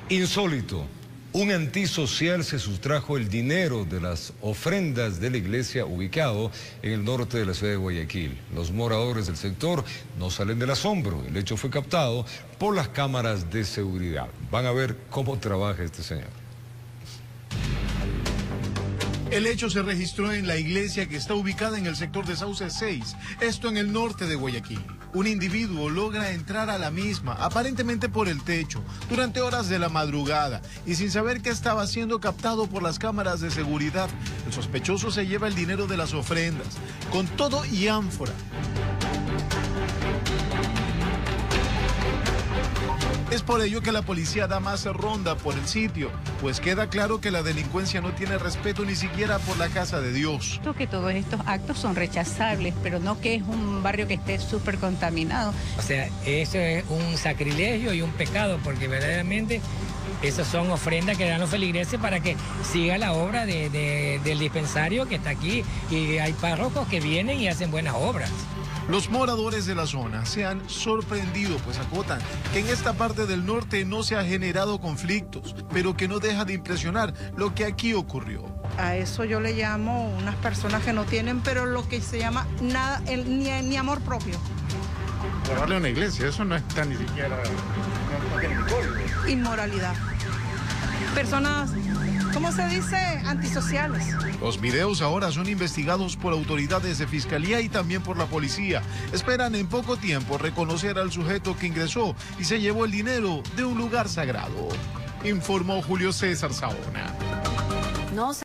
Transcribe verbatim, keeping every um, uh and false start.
Insólito. Un antisocial se sustrajo el dinero de las ofrendas de la iglesia ubicado en el norte de la ciudad de Guayaquil. Los moradores del sector no salen del asombro. El hecho fue captado por las cámaras de seguridad. Van a ver cómo trabaja este señor. El hecho se registró en la iglesia que está ubicada en el sector de Sauce seis, esto en el norte de Guayaquil. Un individuo logra entrar a la misma, aparentemente por el techo, durante horas de la madrugada, y sin saber que estaba siendo captado por las cámaras de seguridad. El sospechoso se lleva el dinero de las ofrendas, con todo y ánfora. Es por ello que la policía da más ronda por el sitio, pues queda claro que la delincuencia no tiene respeto ni siquiera por la casa de Dios. Creo que todos estos actos son rechazables, pero no que es un barrio que esté súper contaminado. O sea, eso es un sacrilegio y un pecado, porque verdaderamente esas son ofrendas que dan los feligreses para que siga la obra de, de, del dispensario que está aquí, y hay párrocos que vienen y hacen buenas obras. Los moradores de la zona se han sorprendido, pues acotan que en esta parte del norte no se ha generado conflictos, pero que no deja de impresionar lo que aquí ocurrió. A eso yo le llamo unas personas que no tienen, pero lo que se llama nada, el, ni, ni amor propio. Robarle a una iglesia, eso no está ni siquiera... No, no tiene ni código. Inmoralidad. Personas, ¿cómo se dice? Antisociales. Los videos ahora son investigados por autoridades de fiscalía y también por la policía. Esperan en poco tiempo reconocer al sujeto que ingresó y se llevó el dinero de un lugar sagrado. Informó Julio César Saona. No